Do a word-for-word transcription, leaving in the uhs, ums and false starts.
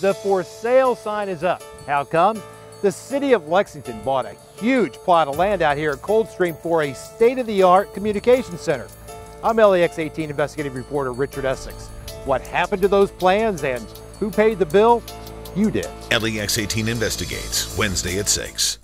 The for sale sign is up. How come? The city of Lexington bought a huge plot of land out here at Coldstream for a state-of-the-art communication center. I'm L E X eighteen investigative reporter Richard Essex. What happened to those plans and who paid the bill? You did. L E X eighteen Investigates, Wednesday at six.